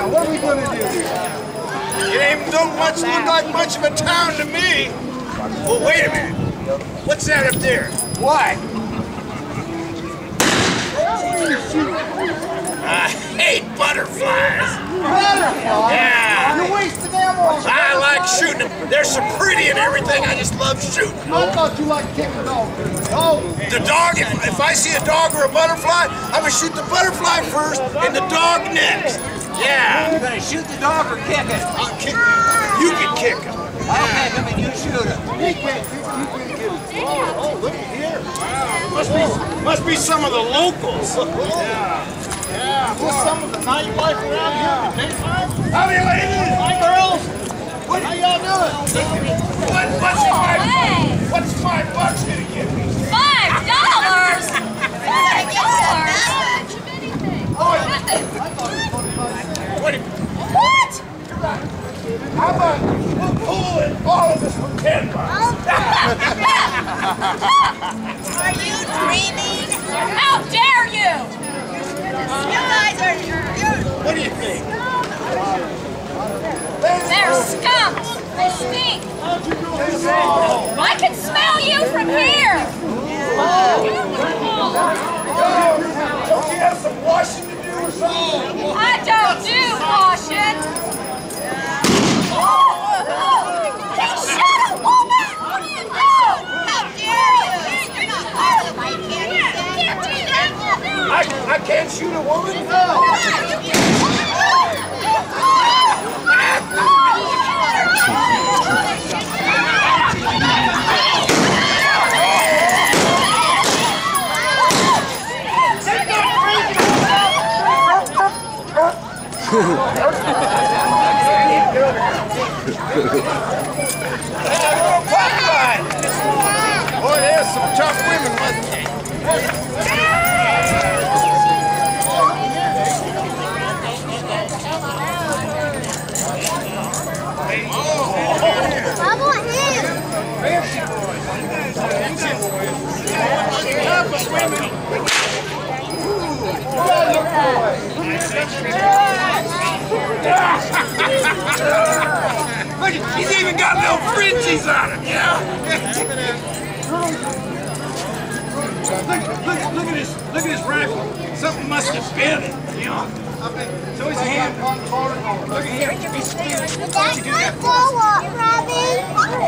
now? What are we going to do here? It ain't don't look like much of a town to me. Oh, wait a minute. What's that up there? What? I hate butterflies. Butterflies? Yeah. You wasted them all. I like shooting them. They're so pretty and everything. I just love shooting. I thought you liked kicking dogs. Oh. The dog, if I see a dog or a butterfly, I'm going to shoot the butterfly first and the dog next. Yeah. You're going to shoot the dog or kick it? I'll kick him. You can kick him. I'll kick him and you shoot him. He can't kick him. You can't get him. Oh, look at here. Must be some of the locals. Yeah. Is this some of the nightlife around here in the daytime? Howdy, ladies. Hi, girls. How y'all doing? What's $5 gonna get me? $5? What? How about we'll pool it, all of us for $10? Are you dreaming? How dare you? You guys are... What do you think? They're skunks. They stink. I can smell you from here. Don't you have some washing to do or something? I don't do washing. He shot a woman. What do you do? How dare you? You're not qualified here. You can't do that. I can't shoot a woman? No, you can't. Boy, there's some tough women, wasn't there? I want him. Look, he's even got little fringes on him, yeah? Look at his rifle. Something must have been it, you know? So his hand. Look at him. He's spinning. That's my blow-up, Robbie.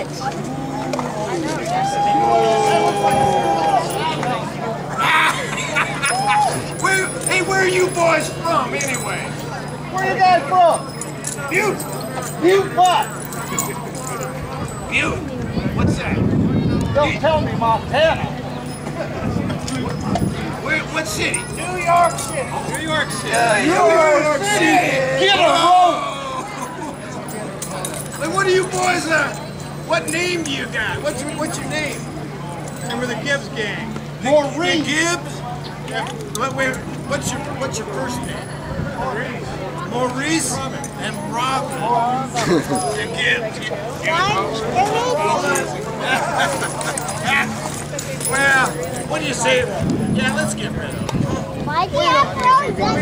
Where are you boys from, anyway? Where you guys from? Butte. Butte what? Butte. What's that? Don't tell me Montana. What city? New York City. New York City. New York City. Get a rope. Hey, what are you boys, what name do you got? What's your name? And we're the Gibbs gang. Maurice. The Gibbs? Yeah. What's your first name? Maurice and Robin. The Gibbs. Well, what do you say? Yeah, let's get rid of him. Why do you have to go?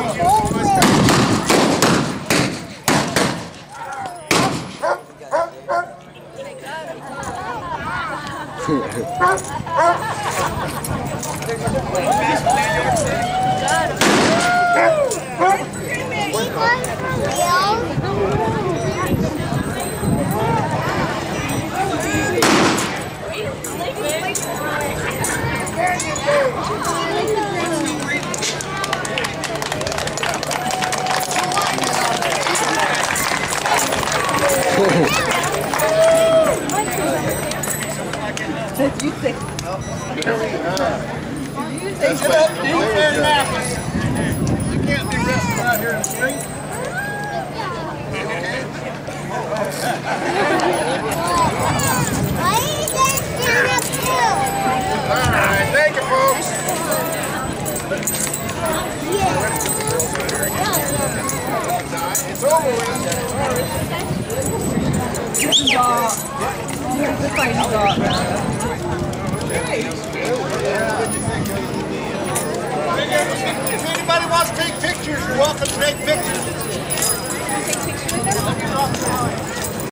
You think? That's what happens. You can't be resting out here in the street. Why are you guys down up too? All right, thank you, folks. It's over with. If anybody wants to take pictures, you're welcome to take pictures.